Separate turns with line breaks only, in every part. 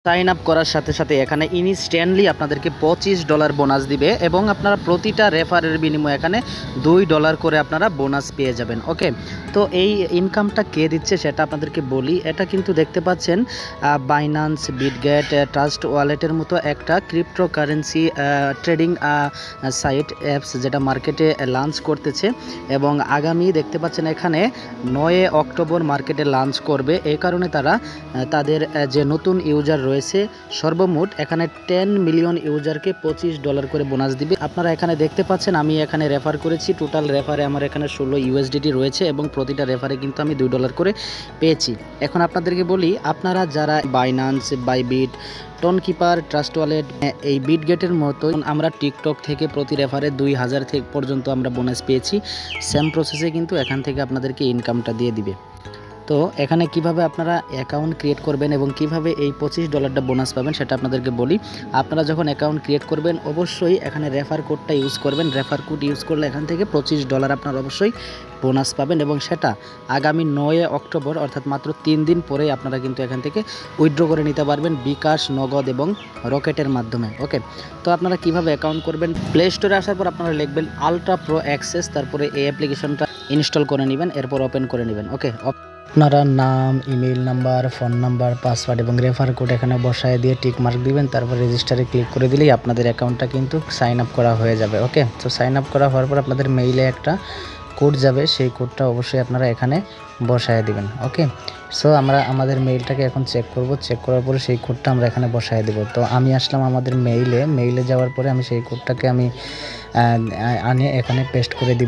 Sign up করার সাথে সাথে এখানে ইনস্ট্যান্টলি আপনাদেরকে $25 বোনাস দিবে এবং আপনারা প্রতিটা রেফারের বিনিময়ে এখানে $2 করে আপনারা বোনাস পেয়ে যাবেন। ওকে, তো এই ইনকামটা কে দিচ্ছে সেটা আপনাদেরকে বলি। এটা কিন্তু দেখতে পাচ্ছেন বাইন্যান্স, বিটগেট, ট্রাস্ট ওয়ালেটের মতো একটা ক্রিপ্টোকারেন্সি ট্রেডিং সাইট অ্যাপস যেটা মার্কেটে লঞ্চ করতেছে এবং আগামী দেখতে পাচ্ছেন এখানে 9 অক্টোবর মার্কেটে লঞ্চ করবে। এই কারণে তারা তাদের যে নতুন ইউজার রয়েছে সর্বমোট এখানে 10 মিলিয়ন ইউজারকে $25 করে বোনাস দিবে। আপনারা এখানে দেখতে পাচ্ছেন আমি এখানে রেফার করেছি, টোটাল রেফারে আমার এখানে 16 USDT রয়েছে এবং প্রতিটা রেফারে কিন্তু আমি $2 করে পেয়েছি। এখন আপনাদেরকে বলি, আপনারা যারা Binance, Bybit, Tonkeeper, Trust Wallet, এই বিটগেটের মতো আমরা টিকটক থেকে প্রতি রেফারে 2000 থেকে পর্যন্ত আমরা বোনাস পেয়েছি, সেম প্রসেসে কিন্তু এখান থেকে আপনাদেরকে ইনকামটা দিয়ে দিবে। তো এখানে কিভাবে আপনারা অ্যাকাউন্ট ক্রিয়েট করবেন এবং কিভাবে এই $25 বোনাস পাবেন সেটা আপনাদেরকে বলি। আপনারা যখন অ্যাকাউন্ট ক্রিয়েট করবেন অবশ্যই এখানে রেফার কোডটা ইউজ করবেন। রেফার কোড ইউজ করলে এখান থেকে $25 আপনারা অবশ্যই বোনাস পাবেন এবং সেটা আগামী 9 অক্টোবর অর্থাৎ মাত্র 3 দিন পরে আপনারা কিন্তু এখান থেকে উইথড্র করে নিতে পারবেন বিকাশ, নগদ এবং রকেটের মাধ্যমে। ওকে, তো আপনারা কিভাবে অ্যাকাউন্ট করবেন, প্লে স্টোরে আসার পর আপনারা লিখবেন আলট্রা প্রো অ্যাক্সেস, তারপরে এই অ্যাপ্লিকেশনটা ইনস্টল করে নেবেন, এরপর ওপেন করে নেবেন। ওকে, আপনারা নাম, email number, phone number, password এবং রেফার কোড এখানে বসায় দিয়ে টিক মার্ক দিবেন, তারপর রেজিস্টারে ক্লিক করে দিলেই আপনাদের অ্যাকাউন্টটা কিন্তু সাইন আপ করা হয়ে যাবে। ওকে, তো সাইন আপ করা হওয়ার পর আপনাদের মেইলে একটা কোড যাবে, সেই কোডটা অবশ্যই আপনারা এখানে বসায় দিবেন। ওকে, সো আমরা আমাদের মেইলটাকে এখন চেক করব, চেক করার পরে সেই কোডটা আমরা এখানে বসায় দেব। তো আমি আসলাম আমাদের মেইলে যাওয়ার পরে আমি সেই কোডটাকে আমি আনে এখানে পেস্ট করে দিব।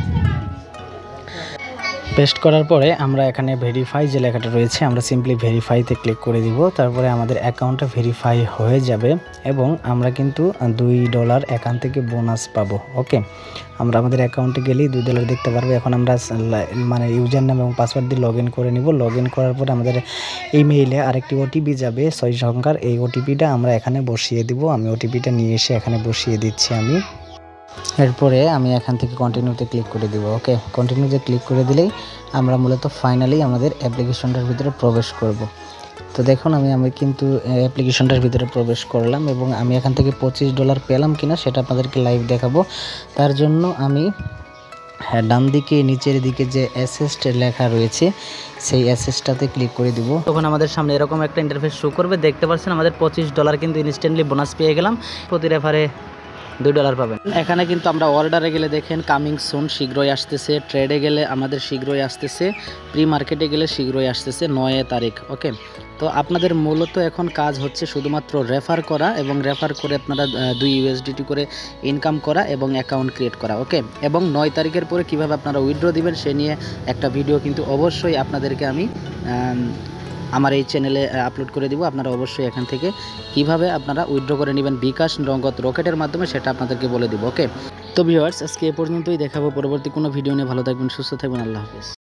পেস্ট করার পরে আমরা এখানে ভেরিফাই যে লেখাটা রয়েছে আমরা সিম্পলি ভেরিফাইতে ক্লিক করে দিব। তারপরে আমাদের অ্যাকাউন্টটা ভেরিফাই হয়ে যাবে এবং আমরা কিন্তু $2 এখান থেকে বোনাস পাবো। ওকে, আমরা আমাদের অ্যাকাউন্টে গেলেই $2 দেখতে পারবো। এখন আমরা মানে ইউজার নাম এবং পাসওয়ার্ড দিয়ে লগ ইন করে নিব। লগ ইন করার পরে আমাদের ইমেইলে আরেকটি ওটিপি যাবে 6 সংখ্যার, এই ওটিপিটা আমরা এখানে বসিয়ে দিব। আমি ওটিপিটা নিয়ে এসে এখানে বসিয়ে দিচ্ছি আমি। এরপরে আমি এখান থেকে কন্টিনিউতে ক্লিক করে দিব। ওকে, কন্টিনিউতে ক্লিক করে দিলেই আমরা মূলত ফাইনালি আমাদের অ্যাপ্লিকেশনটার ভিতরে প্রবেশ করব। তো দেখুন আমি কিন্তু অ্যাপ্লিকেশনটার ভিতরে প্রবেশ করলাম এবং আমি এখান থেকে $25 পেলাম কিনা সেটা আপনাদেরকে লাইভ দেখাবো। তার জন্য আমি ডান দিকে নিচের দিকে যে অ্যাসেস্ট লেখা রয়েছে সেই অ্যাসেস্টটাতে ক্লিক করে দিব। তখন আমাদের সামনে এরকম একটা ইন্টারফেস শো করবে। দেখতে পাচ্ছেন আমাদের $25 কিন্তু ইনস্ট্যান্টলি বোনাস পেয়ে গেলাম, প্রতি রেফারে $2 পাবেন। এখানে কিন্তু আমরা অর্ডারে গেলে দেখেন কামিং সুন শীঘ্রই আসতেছে, ট্রেডে গেলে আমাদের শীঘ্রই আসতেছে, প্রি মার্কেটে গেলে শীঘ্রই আসতেছে 9 তারিখ। ওকে, তো আপনাদের মূলত এখন কাজ হচ্ছে শুধুমাত্র রেফার করা এবং রেফার করে আপনারা 2 USDT করে ইনকাম করা এবং অ্যাকাউন্ট ক্রিয়েট করা। ওকে, এবং 9 তারিখের পরে কিভাবে আপনারা উইথড্র দিবেন সে নিয়ে একটা ভিডিও কিন্তু অবশ্যই আপনাদেরকে আমি আমার এই চ্যানেলে আপলোড করে দিব। আপনারা অবশ্যই এখান থেকে কিভাবে আপনারা উইথড্র করে নেবেন বিকাশ, নগদ, রকেটের মাধ্যমে সেটা আপনাদেরকে বলে দিব। ওকে, তো ভিউয়ার্স আজকে এ পর্যন্তই, দেখাবো পরবর্তী কোনো ভিডিও নিয়ে। ভালো থাকবেন, সুস্থ থাকবেন, আল্লাহ হাফেজ।